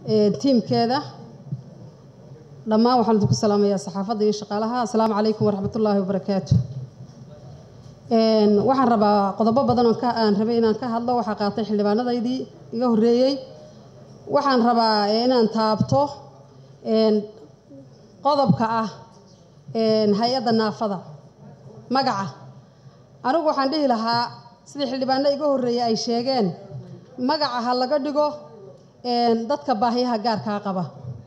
تيم كذا لما وحنا نقول سلام يا صحافة دي شغالها السلام عليكم ورحمة الله وبركاته waxaan rabaa qodobo badan oo aan rabay inaan ka hadlo waxa qaatay xildhibaanadaydii iga horeeyay waxaan rabaa inaan taabto qodobka ah hay'adda naafada magaca anigu waxaan dhihi lahaa sidii xildhibaanada iga horeeyay ay sheegeen magaca ha laga dhigo dadka baahiyaha gaarka qaba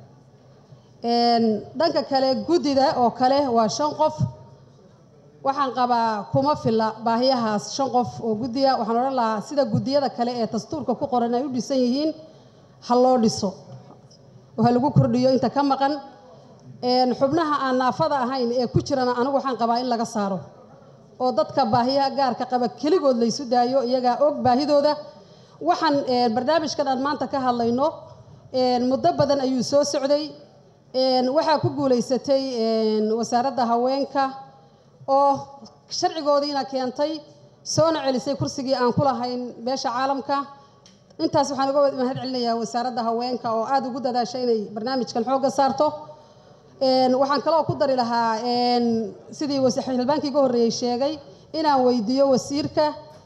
dhanka kale gudida oo kale waa 5 qof waxaan qabaa kuma filla baahiyahaas 5 qof oo gudiya waxaan oran lahaa sida gudiyada kale ee dastuurka ku qoran ay u dhisan yihiin ha loo dhiso waxa lagu kordhiyo inta ka maqan xubnaha aan naafada ahayn ee ku jirana anigu waxaan qabaa in laga saaro oo dadka baahiyaha gaarka qaba kaligood la isu daayo iyaga og baahidooda waxaan barnaamijkan aan maanta ka hadlayno muddo badan ayuu soo socday waxa ku guuleysatay wasaaradda haweenka oo sharcigoodiina keentay soona celisay kursigii aan ku lahayn beesha caalamka intaas waxaan uga mahad celinayaa wasaaradda haweenka oo aad ugu dadaashay inay barnaamijkan xooga saarto waxaan kale oo ku dari lahaa sidii xildhibaankii ugu horeeyay sheegay inaan weydiiyo wasiirka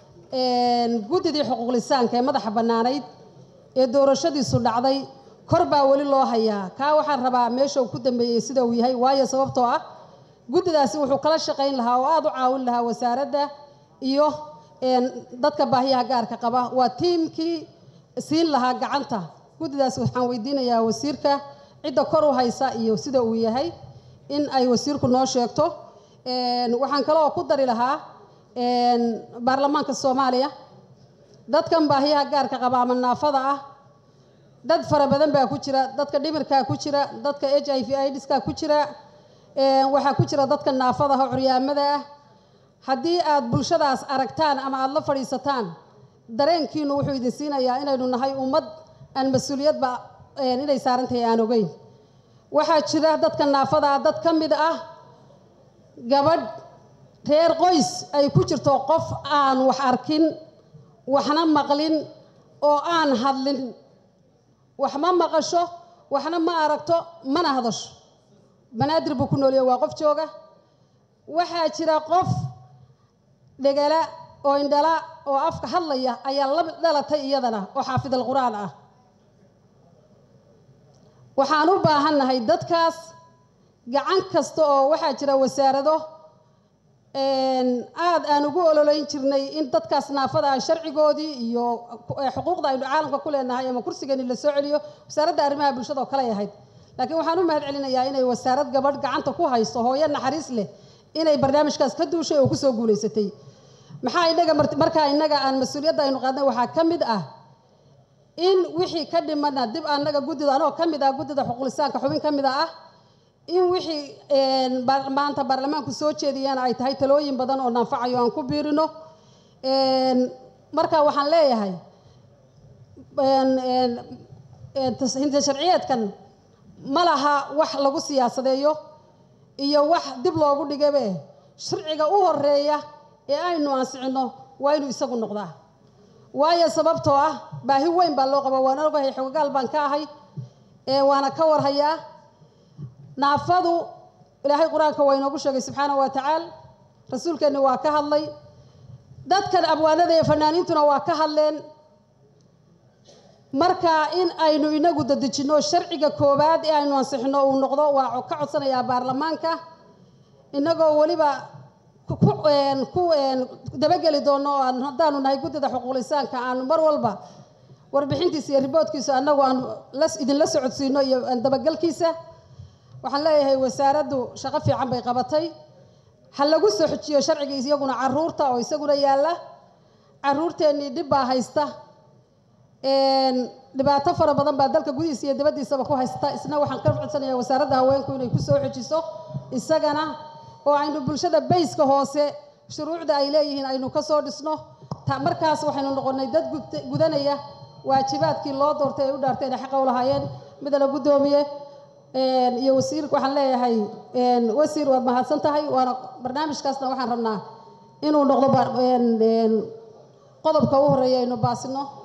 gudidii xuquuq lisaanka ee madaxa bannaanayd ee doorashadiisu dhacday kor baa weli loo hayaa kaa waxaan rabaa meesha uu ku dambeeyey sida uu yahay waayo sababtoo ah gudidaasi wuxuu kala shaqayn lahaa oo aad u caawin lahaa wasaaradda iyo dadka baahiyaha gaarka qaba waa tiimkii siin lahaa gacanta gudidaasi waxaan weydiinayaa wasiirka cidda kor u haysa iyo sida uu yahay in ay wasiirku noo sheegto waxaan kale oo ku dari lahaa baarlamaanka Soomaaliya dadkan baahiyaha gaarka qaba ama naafada ah dad fara badan baa ku jira dadka dhimirka ku jira dadka HIV/AIDS-ka ku jira waxa ku jira dadka naafada ah curyaamada ah hadii aad bulshadaas aragtaan ama aad la fadhiisataan dareenkiinu wuxuu idin siinayaa inaynu nahay ummad aan mas'uuliyadba inay saarantahay aan ogeyn waxa jira dadka naafada ah dad kamid ah gabadh reer qoys ay ku jirto qof aan wax arkin waxna maqlin oo aan hadlin wax ma maqasho waxna ma aragto mana hadasho banaadir buu ku noolyahay waa qof jooga waxa jira qof dhagala oo indhala oo afka hadlaya ayaa la dhalatay iyadana oo xaafid quraan ah waxaan u baahanahay dadkaas gacan kasta oo waxa jira wasaarado aad aan ugu ololeyn jirnay in dadkaas naafada sharcigoodii iyo xuquuqda ay caalamka ku leenahay ama kursigeeni la soo celiyo wasaaradda arrimaha bulshada oo kale yahay laakiin waxaan u mahad celinayaa inay wasaarad gabadh gacanta ku haysto hooyo naxariis leh inay barnaamijkaas ka duushay oo ku soo guuleysatay maxaa inaga markaa inaga aan mas'uuliyadda aynu qaadnay waxa kamid ah in wixii ka dhimana dib anaga gudida anoo kamid ah gudida xuquuq lisaanka xubin kamid ah in wixii maanta baarlamaanku soo jeediyeen ay tahay talooyin badan oo nafacayo aan ku biirino marka waxaan leeyahay inta sharciyeedkan malaha wax lagu siyaasadeeyo iyo wax dib loogu dhigabe sharciga u horeeya ee aynu ansixino waa inuu isagu noqdaa waayo sababtoo ah baahi weyn baa loo qaba waan ogahay xogaal baan ka ahay waana ka warhayaa naafadu ilaahay quraanka waa inoogu sheegay subxaanahu wa ta'aala rasuulkeena waa ka hadlay dadkan abwaanada ee fanaaniintuna waa ka hadleen marka in aynu inagu dadajino sharciga koobaad ee aynu ansixino uu noqdo waa ka codsanayaa baarlamaanka inagoo waliba ku dabageli doono haddaanu nahay gudida xuquuq lisaanka aan mar walba warbixintiisa iyo riboodkiisa anagu aan idin la socodsiino iyo dabagalkiisa waxaan leeyahay wasaaraddu shaqo fiican bay qabatay hal lagu soo xujiyo sharciga iyaguna caruurta oo isaguna yaala caruurteeni dib baa haysta dhibaato fara badan baa dalka gudihiisa iyo dibadiisaba ku haysta isna waxaan ka codsanayaa wasaaradda haweenku inay ku soo xujiso isagana oo aynu bulshada bayska hoose shuruucda ay leeyihiin aynu ka soo dhisno markaas waxaynu noqonay dad gudanaya waajibaadkii loo doortay ay u dhaarteen xaq u lahaayeen mid la gudoomiye iyo wasiirku waxaan leeyahay wasiir waad mahadsan tahay waana barnaamijkaasna waxaan rabnaa inuu noqdo qodobka ugu horeeya aynu baasino